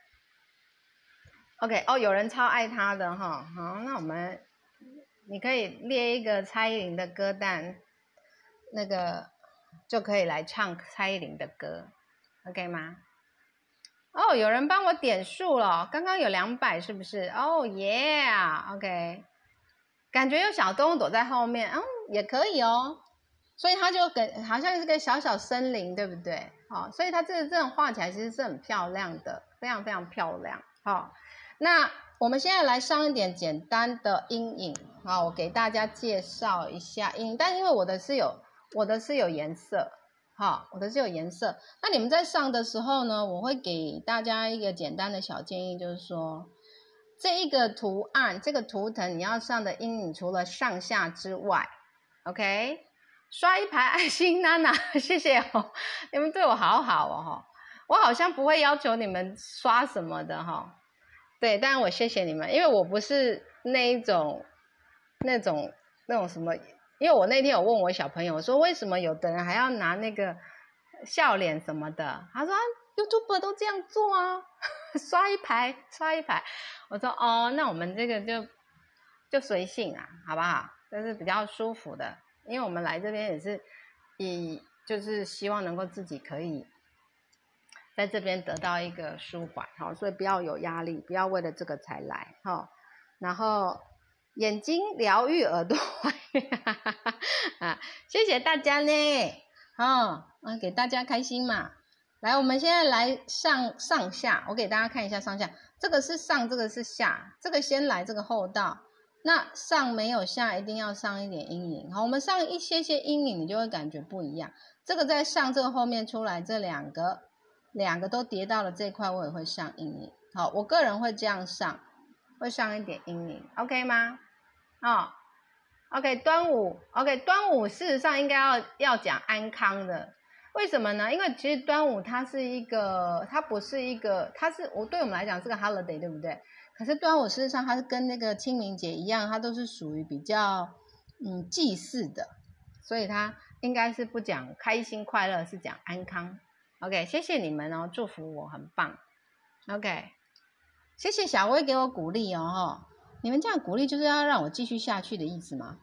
？OK， 哦，有人超爱他的哈，好，那我们你可以列一个蔡依林的歌单，那个就可以来唱蔡依林的歌 ，OK 吗？哦，有人帮我点数了，刚刚有两百是不是？哦耶 ，OK， 感觉有小动物躲在后面，嗯，也可以哦。所以它就跟好像是个小小森林，对不对？好、哦，所以它这个这种画起来其实是很漂亮的，非常非常漂亮。好、哦，那我们现在来上一点简单的阴影，好、哦，我给大家介绍一下阴影，但因为我的是有我的是有颜色。好，我的是有颜色。那你们在上的时候呢，我会给大家一个简单的小建议，就是说，这一个图案，这个图腾你要上的阴影，除了上下之外 ，OK， 刷一排爱心，娜娜，谢谢哦，你们对我好好哦，我好像不会要求你们刷什么的哈，对，但我谢谢你们，因为我不是那一种，那种那种什么。因为我那天有问我小朋友，我说为什么有的人还要拿那个笑脸什么的？他说、啊、YouTuber 都这样做啊，刷一排刷一排。我说哦，那我们这个就就随性啊，好不好？这是比较舒服的，因为我们来这边也是以就是希望能够自己可以在这边得到一个舒缓，好，所以不要有压力，不要为了这个才来，哈，然后。眼睛疗愈，耳朵怀孕啊！谢谢大家呢，哦，啊，给大家开心嘛。来，我们现在来上上下，我给大家看一下上下。这个是上，这个是下，这个先来，这个后到。那上没有下，一定要上一点阴影。好，我们上一些些阴影，你就会感觉不一样。这个在上，这个后面出来，这两个两个都叠到了这块，我也会上阴影。好，我个人会这样上，会上一点阴影 ，OK 吗？哦 ，OK， 端午 ，OK， 端午事实上应该要要讲安康的，为什么呢？因为其实端午它是一个，它不是一个，它是我对我们来讲是个 holiday， 对不对？可是端午事实上它是跟那个清明节一样，它都是属于比较嗯祭祀的，所以它应该是不讲开心快乐，是讲安康。OK， 谢谢你们哦，祝福我很棒。OK， 谢谢小薇给我鼓励哦，哈。你们这样鼓励就是要让我继续下去的意思吗？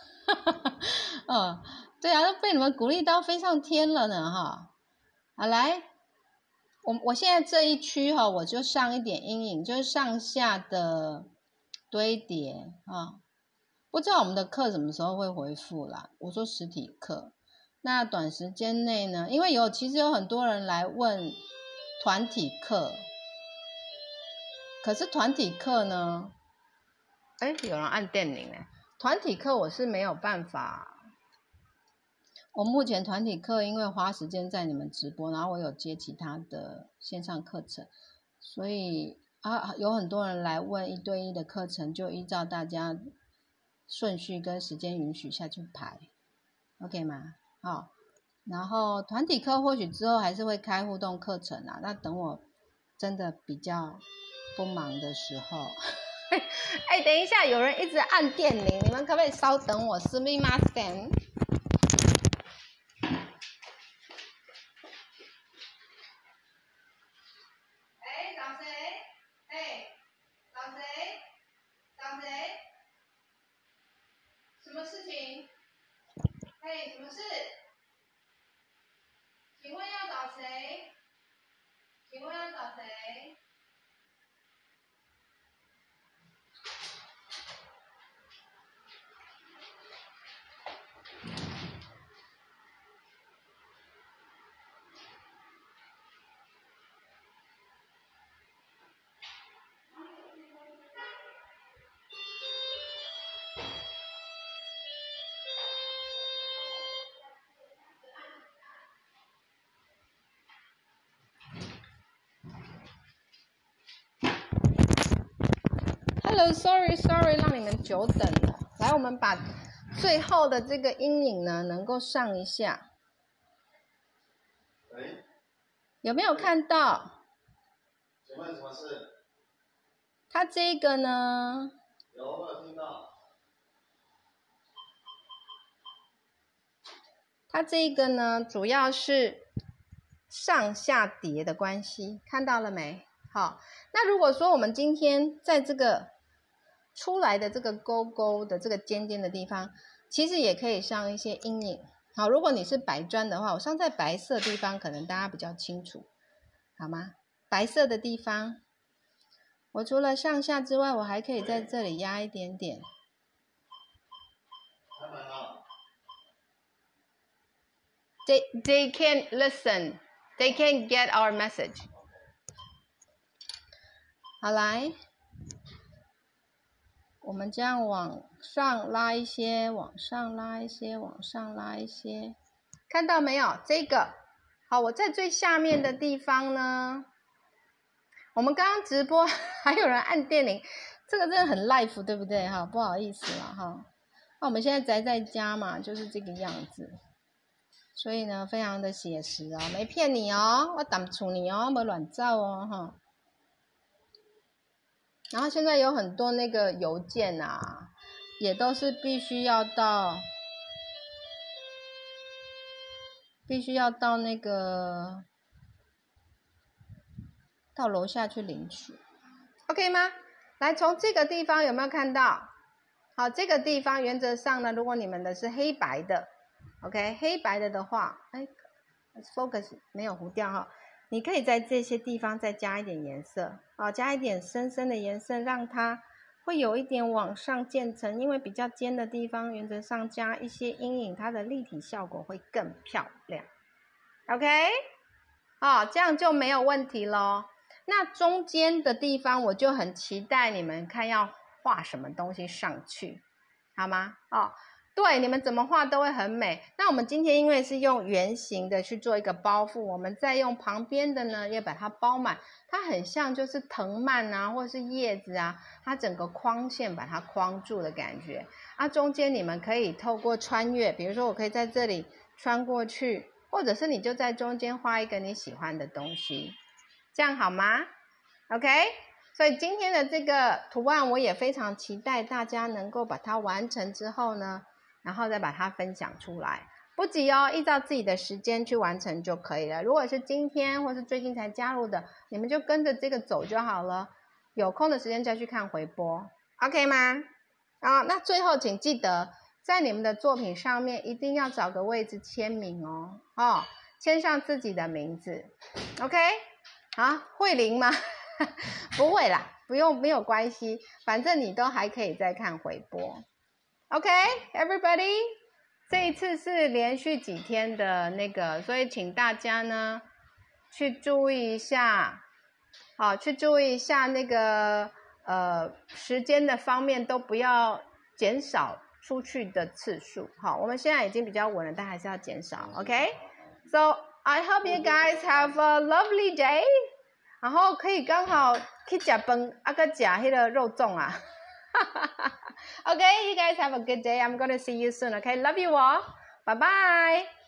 嗯，对啊，都被你们鼓励到飞上天了呢，哈。好，来，我我现在这一区哈，我就上一点阴影，就是上下的堆叠啊。不知道我们的课什么时候会回复啦？我说实体课，那短时间内呢，因为有其实有很多人来问团体课，可是团体课呢？哎，有人按电铃哎！团体课我是没有办法，我目前团体课因为花时间在你们直播，然后我有接其他的线上课程，所以啊有很多人来问一对一的课程，就依照大家顺序跟时间允许下去排 ，OK 吗？好， 然后团体课或许之后还是会开互动课程啊，那等我真的比较不忙的时候。哎，等一下，有人一直按电铃，你们可不可以稍等我？すみません。哎，找谁？哎，找谁？找谁？什么事情？哎，什么事？请问要找谁？请问要找谁？Hello, sorry, sorry， 让你们久等了。来，我们把最后的这个阴影呢，能够上一下。 喂， 有没有看到？ 请问什么事？ 它这个呢？ 有，我有听到。 它这个呢，主要是上下叠的关系，看到了没？好，那如果说我们今天在这个出来的这个勾勾的这个尖尖的地方，其实也可以上一些阴影。好，如果你是白砖的话，我上在白色的地方，可能大家比较清楚，好吗？白色的地方，我除了上下之外，我还可以在这里压一点点。 开门了。 They they can't listen, they can't get our message. 好，来，我们这样往上拉一些，往上拉一些，往上拉一些，看到没有？这个好，我在最下面的地方呢。我们刚刚直播还有人按电铃，这个真的很 live， 对不对？哈，不好意思啦，哈。那我们现在宅在家嘛，就是这个样子，所以呢，非常的写实哦，没骗你哦，我挡住你哦，没乱造哦，哈。然后现在有很多那个邮件啊，也都是必须要到，必须要到那个到楼下去领取 ，OK 吗？来，从这个地方有没有看到？好，这个地方原则上呢，如果你们的是黑白的 ，OK， 黑白的的话，哎 ，focus 没有糊掉哈。你可以在这些地方再加一点颜色，啊，加一点深深的颜色，让它会有一点往上渐层，因为比较尖的地方，原则上加一些阴影，它的立体效果会更漂亮。OK， 好，这样就没有问题咯。那中间的地方，我就很期待你们看要画什么东西上去，好吗？哦。对，你们怎么画都会很美。那我们今天因为是用圆形的去做一个包覆，我们再用旁边的呢，也把它包满。它很像就是藤蔓啊，或是叶子啊，它整个框线把它框住的感觉。啊，中间你们可以透过穿越，比如说我可以在这里穿过去，或者是你就在中间画一个你喜欢的东西，这样好吗 ？OK。所以今天的这个图案，我也非常期待大家能够把它完成之后呢，然后再把它分享出来，不急哦，依照自己的时间去完成就可以了。如果是今天或是最近才加入的，你们就跟着这个走就好了，有空的时间再去看回播 ，OK 吗？啊，那最后请记得在你们的作品上面一定要找个位置签名哦，哦，签上自己的名字 ，OK？ 好，慧玲吗？不会啦，不用，没有关系，反正你都还可以再看回播。OK, everybody， 这一次是连续几天的那个，所以请大家呢去注意一下，好，去注意一下那个呃时间的方面都不要减少出去的次数。好，我们现在已经比较稳了，但还是要减少。OK, so I hope you guys have a lovely day. 然后可以刚好去吃饭，啊个吃那个肉粽啊。Okay, you guys have a good day. I'm going to see you soon. Okay, love you all. Bye bye.